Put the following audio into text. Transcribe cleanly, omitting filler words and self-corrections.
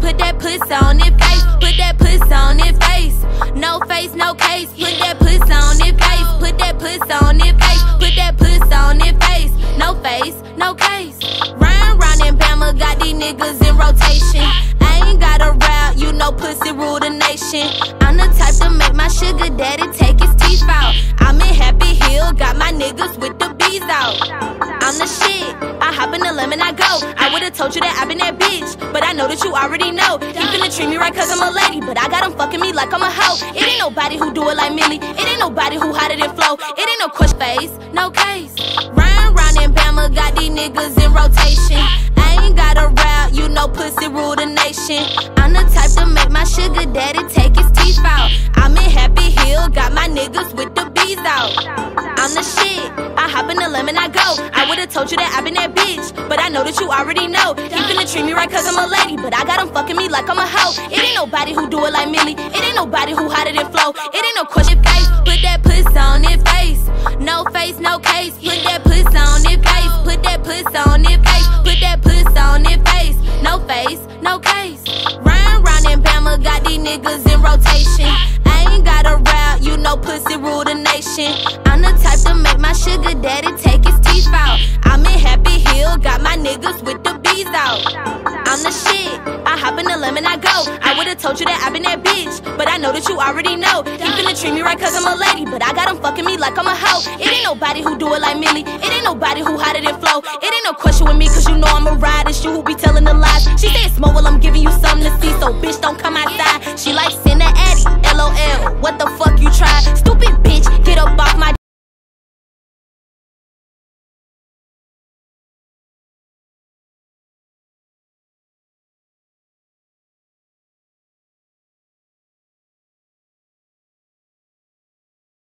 put that puss on it face. Put that puss on it face. No face, no case. Put that puss on it face. Put that puss on it face. Put that puss on it face. No face, no case. Ryan, Ron, and Bama got these niggas in rotation. I ain't got a route, you know pussy rule the nation. I'm the type to make my sugar daddy take his teeth out. I'm in Happy Hill, got my niggas with the bees out. I'm the shit, I hop in the lemon, I go. I would've told you that I been that bitch, but I know that you already know. He finna treat me right cause I'm a lady, but I got him fucking me like I'm a hoe. It ain't nobody who do it like Millie, it ain't nobody who hotter than Flo. It ain't no question face, no case. Ryan, Ron, and Bama got these niggas in rotation. I ain't got a route, you know pussy rule the nation. I'm the type to make my sugar daddy take his teeth out. I'm in Happy Hill, got my niggas with the bees out. I'm the shit, I hop in the lemon, I go. I would've told you that I been that bitch, but I know that you already know. He finna treat me right cause I'm a lady, but I got him fucking me like I'm a hoe. It ain't nobody who do it like Millie, it ain't nobody who hotter than Flo. It ain't no question face, put that puss on it face. No face, no case, put that puss on it face. Put that puss on it face. Put that puss on it face. No face, no case. Ryan, Ron, and Bama got these niggas in rotation. I ain't got a route, you know pussy rule the nation. I'm the type to make my sugar daddy take his teeth out. I'm in Happy Hill, got my niggas with the bees out. I'm the shit, I hop in the lemon, I go. I would've told you that I been that bitch, but I know that you already know. He finna treat me right cause I'm a lady, but I got him fucking me like I'm a hoe. It ain't nobody who do it like Millie, it ain't nobody who hotter than Flo. It ain't no question with me cause you know I'm a ride. It's you who be telling the lies. She said smoke while I'm giving you something to see, so bitch don't come outside. She like send that Addy, LOL, what the fuck you try?